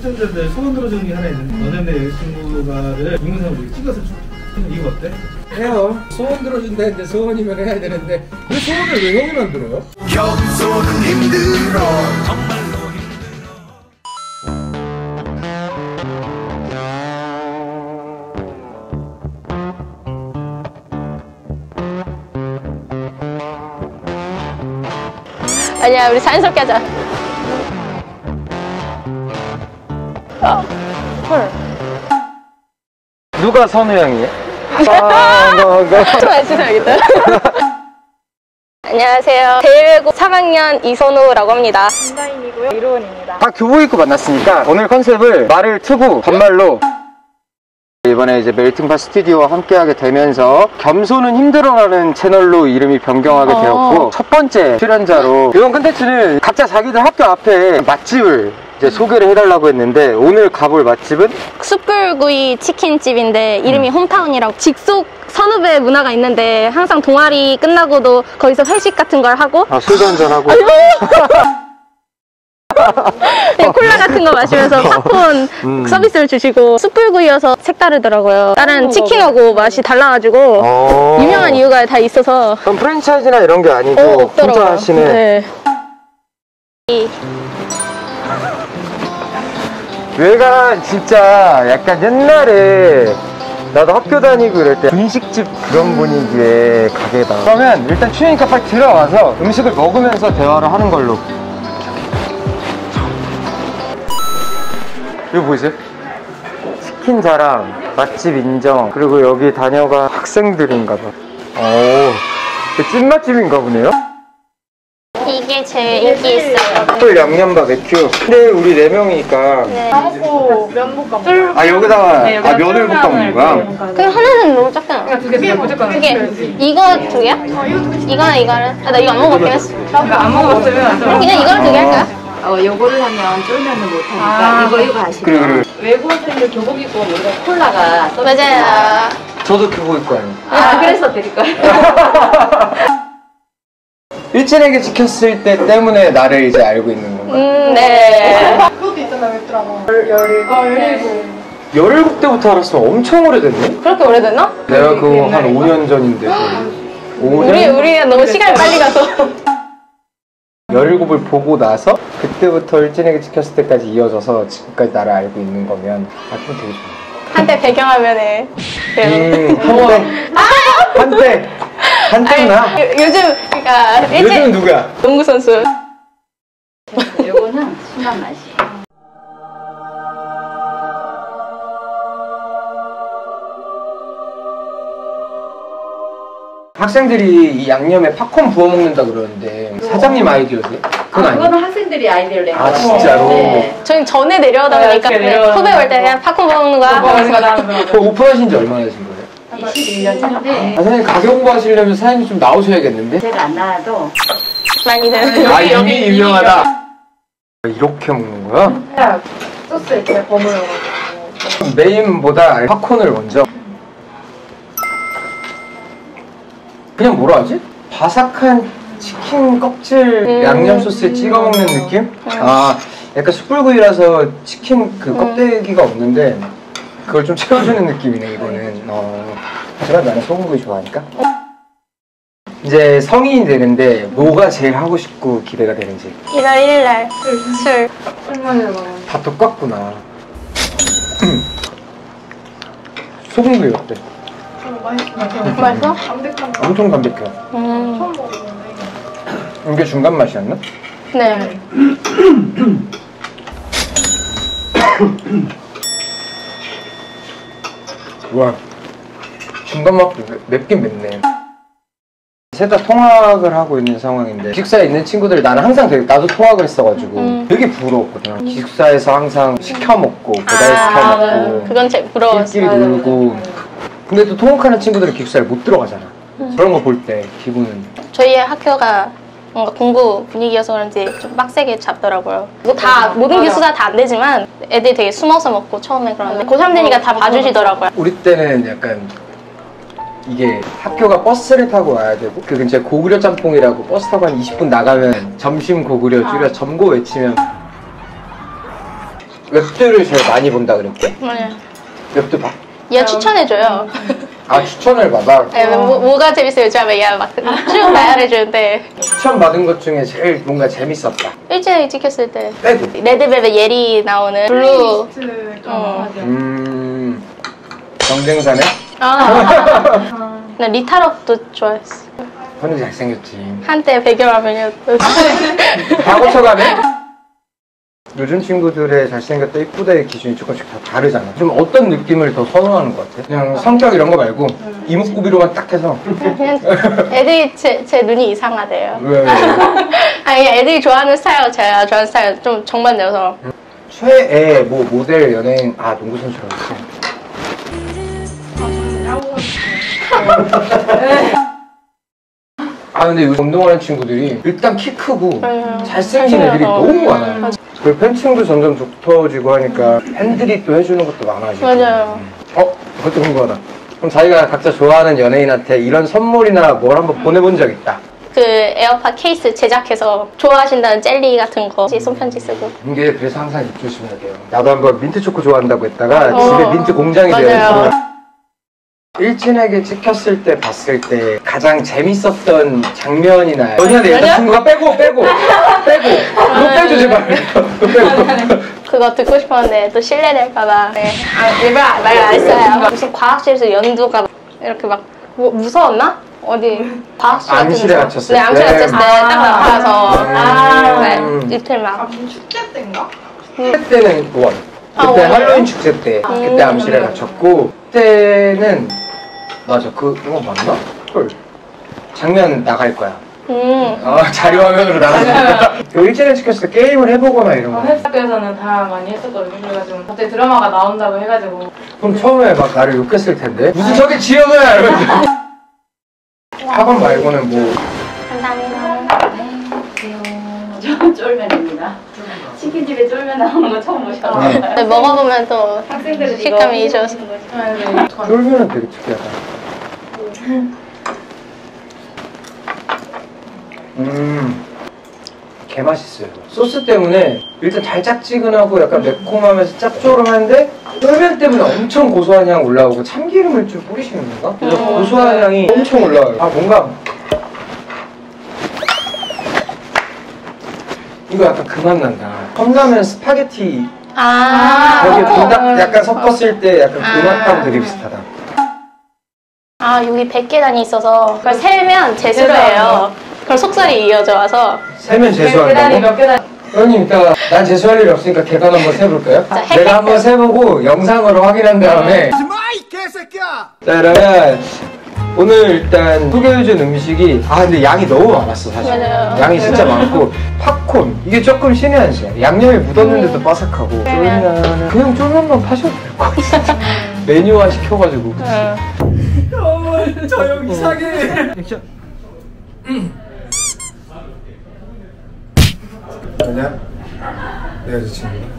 시청자들 소원 들어주는 게 하나 있는데 너네 내 여자친구가를 동영상으로 찍어서 이거 어때? 해요. 소원 들어준다는데 소원이면 해야 되는데 왜 소원을 왜 형이 만들어요? 겸손은 힘들어 정말로 아니야, 우리 자연스럽게 하자. 헐. 누가 선우형이에요? 좀 해주셔야겠다. 안녕하세요. 대외외국 3학년 이선우라고 합니다. 온라인이고요. 이로원입니다. 다 교복 입고 만났으니까 오늘 컨셉을 말을 트고 반말로 이번에 이제 멜팅팟 스튜디오와 함께하게 되면서 겸손은 힘들어라는 채널로 이름이 변경하게 되었고 첫 번째 출연자로 이번 컨텐츠는 각자 자기들 학교 앞에 맛집을 이제 소개를 해달라고 했는데 오늘 가볼 맛집은 숯불구이 치킨집인데 이름이 홈타운이라고 직속 선후배 문화가 있는데 항상 동아리 끝나고도 거기서 회식 같은 걸 하고 술도 한잔하고 네, 콜라 같은 거 마시면서 팝콘 서비스를 주시고 숯불구이여서 색다르더라고요. 다른 치킨하고 맛이 달라가지고 유명한 이유가 다 있어서. 그럼 프랜차이즈나 이런 게 아니고 혼자 하시는. 네. 얘가 진짜 약간 옛날에 나도 학교 다니고 이럴 때 분식집 그런 분위기의 가게다. 그러면 일단 추우니까 빨리 들어가서 음식을 먹으면서 대화를 하는 걸로. 이거 보이세요? 치킨 자랑, 맛집 인정, 그리고 여기 다녀가 학생들인가 봐. 찐맛집인가 보네요? 이게 제일 인기 있어요. 술 양념밥 맥주. 근데 우리 4명이니까 네. 다 먹고 면 볶아. 아 여기다가 면을 볶아 먹는 거야? 그럼 하나는 너무 작잖아. 두 개 무조건. 두 개. 이거 두 개야? 이거는 이거는? 나 이거 안 먹어봤긴 했어. 이거 안 먹어봤으면 그럼 그냥 이거를 두 개 할까요? 요거를 하면 쫄면을 못하니까 이거 하시고. 그래. 외국인들 교복 입고 우리가 콜라가 맞아요. 저도 그거 입고 와요. 그래서 드릴 거예요. 일진에게 지켰을 때 때문에 나를 이제 알고 있는 건가? 네. 그것도 있잖아, 웹드라마. 17. 17때부터 알았으면 엄청 오래됐네? 그렇게 오래됐나? 내가 그거 한 5년 전인데 우리가 너무 시간이 빨리 가서 17을 보고 나서 그때부터 일진에게 지켰을 때까지 이어져서 지금까지 나를 알고 있는 거면 그건 되게 좋아. 한때 배경화면에 한때 나? 요즘 그러니까 요즘은 누구야? 농구 선수. 요거는 순한 맛이에요. 학생들이 이 양념에 팝콘 부어 먹는다 그러는데 사장님 아이디어세요? 그건 아니에요? 그거는 학생들이 아이디어를 낸 거예요. 진짜로? 네. 저희는 전에 내려오다 보니까 후배 올 때 그냥 팝콘 먹는 거야 하면서. 그거 오픈하신 지 얼마나 되신 거예요? 21년 차인데 선생님 가게 홍보하시려면 사장님 좀 나오셔야겠는데? 제가 안 나와도 많이들. 이미 유명하다. 이렇게 먹는 거야? 소스 이렇게 버무려가지고. 메인보다 팝콘을 먼저 그냥 뭐라 하지? 바삭한 치킨 껍질 양념 소스에 찍어 먹는 느낌? 약간 숯불구이라서 치킨 그 껍데기가 없는데 그걸 좀 채워주는 느낌이네 이거는. 하지만 나는 소금구이 좋아하니까. 이제 성인이 되는데 뭐가 제일 하고 싶고 기대가 되는지. 1월 1일날 술. 다 똑같구나. 소금구이 어때? 맛있어? 엄청 담백해. 처음 먹어보는데. 이게 중간 맛이었나? 네. 와, 중간 맛도 맵긴 맵네. 셋 다 통학을 하고 있는 상황인데 기숙사에 있는 친구들 나는 항상 나도 통학을 했어가지고 되게 부러웠거든. 기숙사에서 항상 시켜 먹고 배달시켜 먹고 그건 제일 부러웠어. 끼리 놀고. 근데 또 통학하는 친구들은 기숙사에 못 들어가잖아. 그런 거 볼 때 기분은. 저희 학교가 뭔가 공부 분위기여서 그런지 좀 빡세게 잡더라고요. 뭐 다 모든 기숙사 다 안 되지만 애들이 되게 숨어서 먹고 처음에 그러는데 고3 되니까 다 봐주시더라고요. 우리 때는 약간 이게 학교가 버스를 타고 와야 되고 그 근처에 고구려 짬뽕이라고 버스 타고 한 20분 나가면 점심 고구려 줄여 점고 외치면 웹들을 제일 많이 본다 그랬대. 맞아요. 웹도 봐? 얘 추천해줘요. 아 추천을 받아? 네, 뭐가 재밌어요? 요즘 얘가 막 쭉 나열해주는데 추천 받은 것 중에 제일 뭔가 재밌었다. 일찍 찍혔을 때 빼고. 레드벨벳 예리 나오는 블루. 경쟁사네? 나 리타럭도 좋아했어. 현우 잘생겼지. 한때 배경화면이었던. 다 고쳐가네? 요즘 친구들의 잘생겼다 이쁘다의 기준이 조금씩 다 다르잖아. 좀 어떤 느낌을 더 선호하는 것 같아? 그냥 성격 이런 거 말고 이목구비로만 딱 해서. 그냥 애들이 제 눈이 이상하대요. 왜? 아니 애들이 좋아하는 스타일과 제가 좋아하는 스타일 좀 정반대여서. 최애 뭐 모델 연예인 농구 선수라고 했어. 근데 요즘 운동하는 친구들이 일단 키 크고 잘생긴 애들이 너무 많아요. 그리고 팬층도 점점 두터워지고 하니까 팬들이 또 해주는 것도 많아지고. 맞아요. 그것도 궁금하다. 그럼 자기가 각자 좋아하는 연예인한테 이런 선물이나 뭘 한번 보내본 적 있다? 그 에어팟 케이스 제작해서 좋아하신다는 젤리 같은 거 손편지 쓰고. 이게 그래서 항상 입 조심해야 돼요. 나도 한번 민트 초코 좋아한다고 했다가 집에 민트 공장이 맞아요. 되어있고. 일진에게 찍혔을 때 봤을 때 가장 재밌었던 장면이나 연희한테 여자친구가 빼고 이거 빼줘 제발. 이거 빼고. 그거 듣고 싶었는데 또 실례될까봐. 네. 일부러 말 안 했어요. 무슨 과학실에서 연두가 이렇게 막 무서웠나? 어디 과학실 같은 암실에 데서? 갇혔을 네, 암실에 때. 갇혔을 때 딱 나타나서 네, 이틀 막. 축제 때인가? 축제 때는 5월. 그때 원이에요? 할로윈 축제 때 그때 암실에 갇혔고 그때는 맞아 이거 맞나? 헐 장면 나갈 거야. 자료 화면으로 나갈 거야. 일진에 찍혔을 때 게임을 해보거나 이런 거. 학교에서는 다 많이 했었거든요. 그래가지고 갑자기 드라마가 나온다고 해가지고 그럼 처음에 막 나를 욕했을 텐데 무슨 저게 지연우야 이러면서. 학원 말고는 뭐 감사합니다. 전 쫄면입니다. 치킨집에 쫄면 나오는 거 처음 보셔서. 네, 먹어보면 또 학생들은 식감이 잊어서. 쫄면은 되게 특이하다. 개 맛있어요. 소스 때문에 일단 달짝지근하고 약간 매콤하면서 짭조름한데 쫄면 때문에 엄청 고소한 향 올라오고 참기름을 좀 뿌리시는 건가? 그래서 고소한 향이 엄청 올라와요. 뭔가 이거 약간 그 맛 난다. 컵라면 스파게티 거기에 불닭 약간 섞었을 때 약간 그 맛하고 되게 비슷하다. 여기 백계단이 있어서 그걸 세면 재수로예요. 그럼 속살이 이어져 와서. 세면 재수한다고? 몇 계단 형님 이따 난 재수할 일이 없으니까 계단 한번 세볼까요? 내가 한번 세보고 영상으로 확인한 다음에 마이 개새끼야. 자 그러면 오늘 일단 소개해준 음식이 근데 양이 너무 많았어 사실. 맞아요. 양이 진짜 많고 팝콘 이게 조금 신의 한 수야. 양념이 묻었는데도 바삭하고 쫄면 그냥 쫄면만 파셔도 될 것 같아. 메뉴화 시켜가지고. 저 형 이상해. 액션. 아니야? 내 여자친구.